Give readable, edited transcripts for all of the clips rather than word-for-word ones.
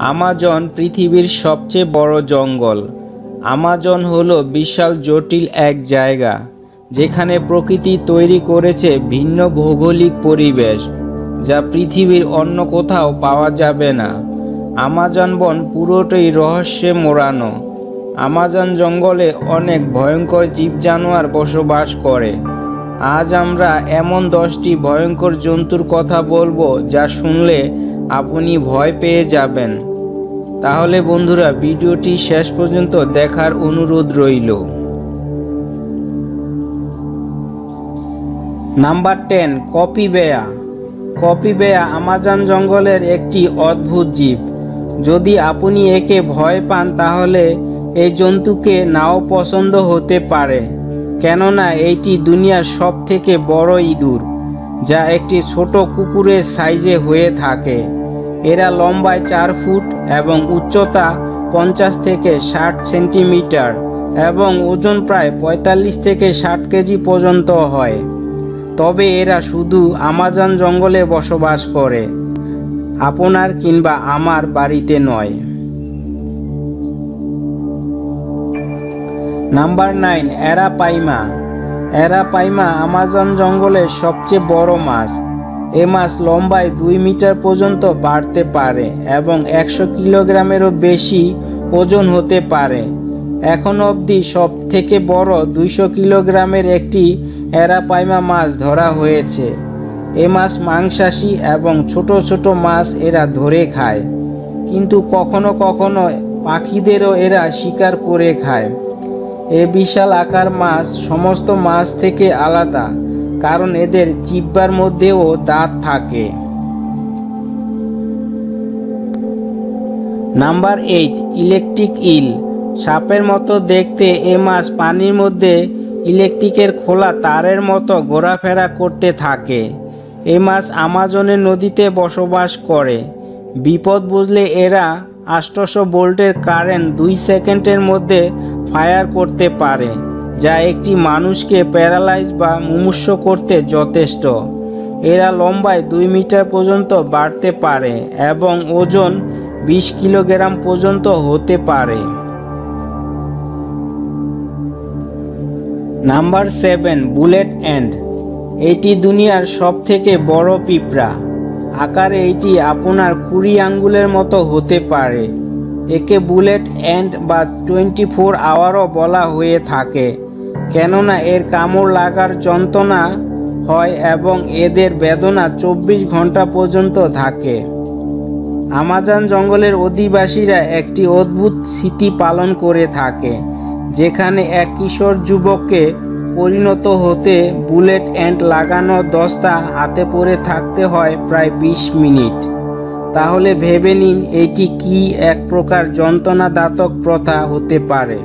Amazon পৃথিবীর সবচেয়ে বড় জঙ্গল। আমাজন হলো বিশাল জটিল এক জায়গা যেখানে প্রকৃতি তৈরি করেছে ভিন্ন ভৌগোলিক পরিবেশ যা পৃথিবীর অন্য কোথাও পাওয়া যাবে না। আমাজন বন পুরোটাই রহস্যে মোড়ানো। আমাজন জঙ্গলে অনেক ভয়ঙ্কর জীব-জানোয়ার বসবাস করে। আজ আমরা এমন 10টি ভয়ঙ্কর জন্তুর কথা বলবো যা শুনলে আপনি ভয় পেয়ে যাবেন। তাহলে বন্ধুরা, ভিডিওটি শেষ পর্যন্ত দেখার অনুরোধ রইল। নাম্বার 10, কপিবেয়া। কপিবেয়া আমাজন জঙ্গলের একটি অদ্ভুত জীব। যদি আপনি একে ভয় পান তাহলে এই জন্তুকে নাও পছন্দ হতে পারে, কেননা এইটি দুনিয়ার সবথেকে বড় ইঁদুর, যা একটি ছোট কুকুরের সাইজে হয়ে থাকে। এরা লম্বায় 4 ফুট এবং উচ্চতা 50 থেকে 60 সেন্টিমিটার এবং ওজন প্রায় 45 থেকে 60 কেজি পর্যন্ত হয়। তবে এরা শুধু আমাজন জঙ্গলে বসবাস করে, আপনার কিংবা আমার বাড়িতে নয়। নাম্বার 9, অ্যারাপাইমা। অ্যারাপাইমা আমাজন জঙ্গলের সবচেয়ে বড় মাছ। এ মাছ লম্বায় 2 মিটার পর্যন্ত বাড়তে পারে এবং 100 কিলোগ্রামেরও বেশি ওজন হতে পারে। এখন অবধি সব থেকে বড় 200 কিলোগ্রামের একটি অ্যারাপাইমা মাছ ধরা হয়েছে। এ মাছ মাংসাশী এবং ছোট ছোট মাছ এরা ধরে খায়, কিন্তু কখনো কখনো পাখিদেরও এরা শিকার করে খায়। এ বিশাল আকার মাছ সমস্ত মাছ থেকে আলাদা, কারণ এদের জিহ্বার মধ্যেও দাঁত থাকে। Number 8, electric eel. সাপের মতো দেখতে এ মাছ পানির মধ্যে ইলেকট্রিকের খোলা তারের মতো ঘোরাফেরা করতে থাকে। এ মাছ আমাজনের নদীতে বসবাস করে। বিপদ বুঝলে এরা 800 ভোল্টের কারেন্ট 2 সেকেন্ডের মধ্যে ফায়ার করতে পারে, যা একটি মানুষকে প্যারালাইজ বা মুমূর্ষু করতে যথেষ্ট। এরা লম্বায় 2 মিটার পর্যন্ত বাড়তে পারে এবং ওজন 20 কিলোগ্রাম পর্যন্ত হতে পারে। Number 7, bullet ant. এটি দুনিয়ার সবথেকে বড় পিঁপড়া। আকারে এটি আপনার 20 আঙ্গুলের মতো হতে পারে। একে বুলেট অ্যান্ট বা 24 আওয়ারও বলা হয়ে থাকে, কেননা এর কামড় লাগার যন্ত্রণা হয় এবং এদের বেদনা 24 ঘন্টা পর্যন্ত থাকে। আমাজন জঙ্গলের অধিবাসীরা একটি অদ্ভুত স্মৃতি পালন করে থাকে, যেখানে এক কিশোর যুবককে পরিণত হতে বুলেট অ্যান্ট লাগানো দস্তা হাতে পরে থাকতে হয় প্রায় 20 মিনিট। তাহলে ভেবে নিন এটি কি এক প্রকার যন্ত্রণাদায়ক প্রথা হতে পারে।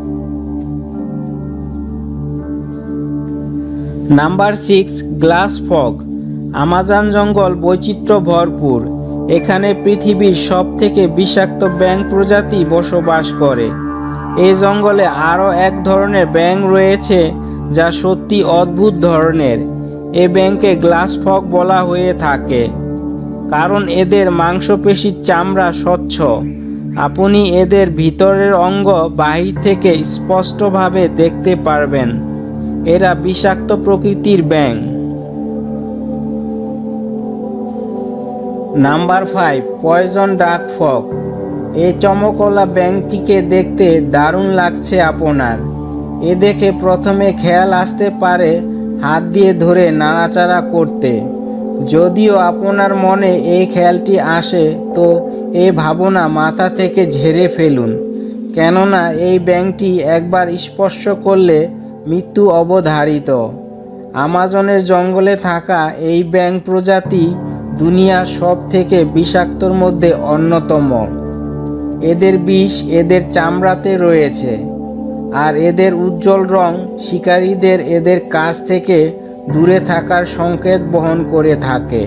Number 6, glass fog. আমাজন জঙ্গল বৈচিত্র্য ভরপুর। এখানে পৃথিবীর সবথেকে বিষাক্ত ব্যাঙ প্রজাতি বসবাস করে। এই জঙ্গলে আরও এক ধরনের ব্যাঙ রয়েছে যা সত্যি অদ্ভুত ধরনের। এ ব্যাঙকে গ্লাস ফগ বলা হয়ে থাকে, কারণ এদের মাংসপেশির চামড়া স্বচ্ছ। আপনি এদের ভিতরের অঙ্গ বাহির থেকে স্পষ্টভাবে দেখতে পারবেন। এরা বিষাক্ত প্রকৃতির ব্যাঙ। নাম্বার 5, পয়জন ডাক ফগ। এই চমকলা ব্যাঙটিকে দেখতে দারুণ লাগছে আপনার। এ দেখে প্রথমে খেয়াল আসতে পারে হাত দিয়ে ধরে নাড়াচাড়া করতে। যদিও আপনার মনে এই খেয়ালটি আসে, তো এই ভাবনা মাথা থেকে ঝেড়ে ফেলুন, কেননা এই ব্যাঙটি একবার স্পর্শ করলে মৃত্যু অবধারিত। আমাজনের জঙ্গলে থাকা এই ব্যাঙ প্রজাতি দুনিয়ার সব থেকে বিষাক্তর মধ্যে অন্যতম। এদের বিষ এদের চামড়াতে রয়েছে, আর এদের উজ্জ্বল রং শিকারীদের এদের কাছ থেকে দূরে থাকার সংকেত বহন করে থাকে।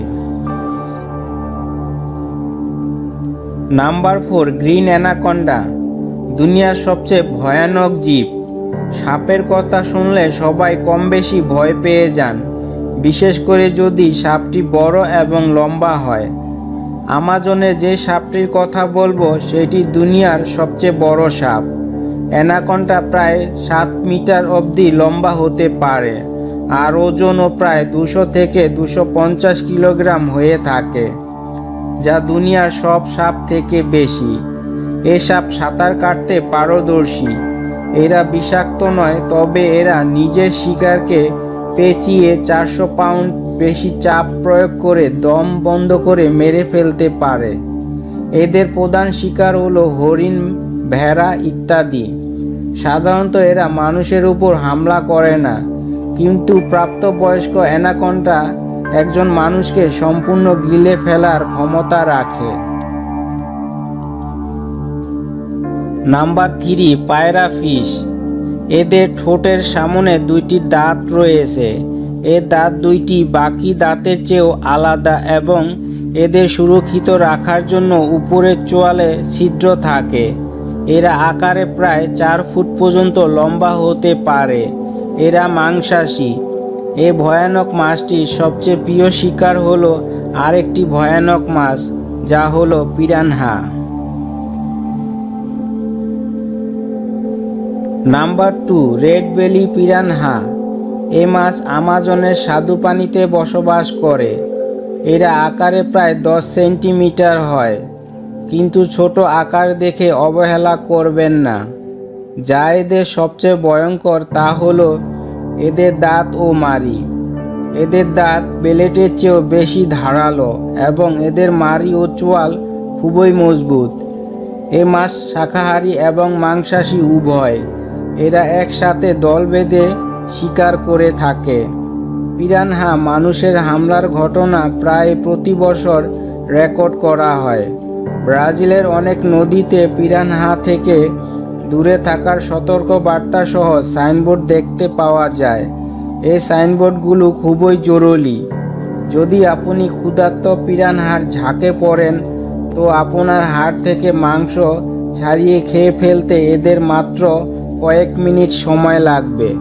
Number 4, green anaconda. দুনিয়ার সবচেয়ে ভয়ানক জীব। সাপের কথা শুনলে সবাই কম বেশি ভয় পেয়ে যান, বিশেষ করে যদি সাপটি বড় এবং লম্বা হয়। আমাজনে যে সাপটির কথা বলবো সেটি দুনিয়ার সবচেয়ে বড় সাপ। অ্যানাকোন্ডা প্রায় 7 মিটার অবধি লম্বা হতে পারে আর ওজনও প্রায় 200 থেকে 250 কিলোগ্রাম হয়ে থাকে, যা দুনিয়ার সব সাপ থেকে বেশি। এ সাপ সাঁতার কাটতে পারদর্শী। এরা বিষাক্ত নয়, তবে এরা নিজের শিকারকে পেঁচিয়ে 400 পাউন্ড বেশি চাপ প্রয়োগ করে দম বন্ধ করে মেরে ফেলতে পারে। এদের প্রধান শিকার হলো হরিণ, ভেড়া ইত্যাদি। সাধারণত এরা মানুষের উপর হামলা করে না, কিন্তু প্রাপ্তবয়স্ক অ্যানাকোন্ডা একজন মানুষকে সম্পূর্ণ গিলে ফেলার ক্ষমতা রাখে। নাম্বার 3, পায়রা ফিশ। এদের ঠোঁটের সামনে 2টি দাঁত রয়েছে। এ দাঁত 2টি বাকি দাঁতের চেয়েও আলাদা এবং এদের সুরক্ষিত রাখার জন্য উপরের চোয়ালে ছিদ্র থাকে। এরা আকারে প্রায় 4 ফুট পর্যন্ত লম্বা হতে পারে। এরা মাংসাশী। এ ভয়ানক মাছটির সবচেয়ে প্রিয় শিকার হলো আরেকটি ভয়ানক মাছ, যা হলো piranha. Number 2, red belly piranha. এ মাছ আমাজনের স্বাদুপানিতে বসবাস করে। এরা আকারে প্রায় 10 সেন্টিমিটার হয়, কিন্তু ছোট আকার দেখে অবহেলা করবেন না। যা এদের সবচেয়ে ভয়ঙ্কর তা হলো এদের দাঁত ও মাড়ি। এদের দাঁত বেলেটের চেয়েও বেশি ধারালো এবং এদের মাড়ি ও চোয়াল খুবই মজবুত। এ মাছ শাকাহারী এবং মাংসাশী উভয়। এরা একসাথে দল বেঁধে শিকার করে থাকে। পিরানহা মানুষের হামলার ঘটনা প্রায় প্রতি বছর রেকর্ড করা হয়। ব্রাজিলের অনেক নদীতে পিরানহা থেকে দূরে থাকার সতর্ক বার্তা সহ সাইনবোর্ড দেখতে পাওয়া যায়। এই সাইনবোর্ডগুলো খুবই জরুরি। যদি আপনি ক্ষুধার্ত পিরানহার ঝাঁকে পড়েন, তো আপনার হাড় থেকে মাংস ছাড়িয়ে খেয়ে ফেলতে এদের মাত্র কয়েক মিনিট সময় লাগবে।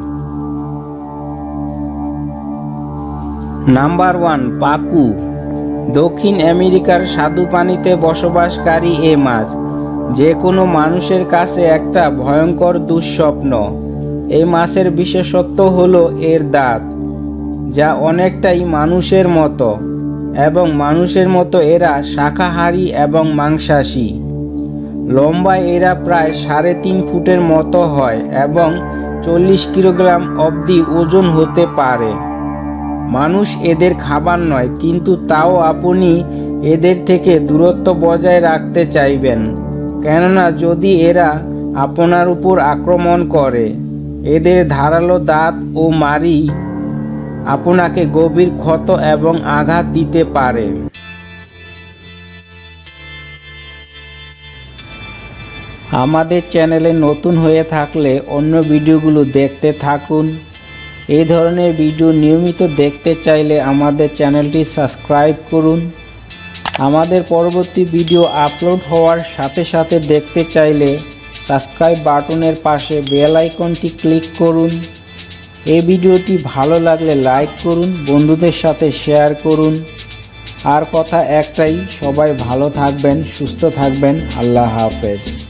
Number 1, pacu. দক্ষিণ আমেরিকার স্বাদুপানিতে বসবাসকারী এ মাছ যে কোনো মানুষের কাছে একটা ভয়ঙ্কর দুঃস্বপ্ন। এই মাছের বিশেষত্ব হলো এর দাঁত, যা অনেকটাই মানুষের মতো, এবং মানুষের মতো এরা শাকাহারী এবং মাংসাশী। লম্বায় এরা প্রায় 3.5 ফুটের মতো হয় এবং 40 কিলোগ্রাম অবধি ওজন হতে পারে। মানুষ এদের খাবার নয়, কিন্তু তাও আপনি এদের থেকে দূরত্ব বজায় রাখতে চাইবেন, কেননা যদি এরা আপনার উপর আক্রমণ করে, এদের ধারালো দাঁত ও মাড়ি আপনাকে গভীর ক্ষত এবং আঘাত দিতে পারে। আমাদের চ্যানেলে নতুন হয়ে থাকলে অন্য ভিডিওগুলো দেখতে থাকুন। এই ধরনের ভিডিও নিয়মিত দেখতে চাইলে আমাদের চ্যানেলটি সাবস্ক্রাইব করুন। আমাদের পরবর্তী ভিডিও আপলোড হওয়ার সাথে সাথে দেখতে চাইলে সাবস্ক্রাইব বাটনের পাশে বেল আইকনটি ক্লিক করুন। এই ভিডিওটি ভালো লাগলে লাইক করুন, বন্ধুদের সাথে শেয়ার করুন। আর কথা একটাই, সবাই ভালো থাকবেন, সুস্থ থাকবেন। আল্লাহ হাফেজ।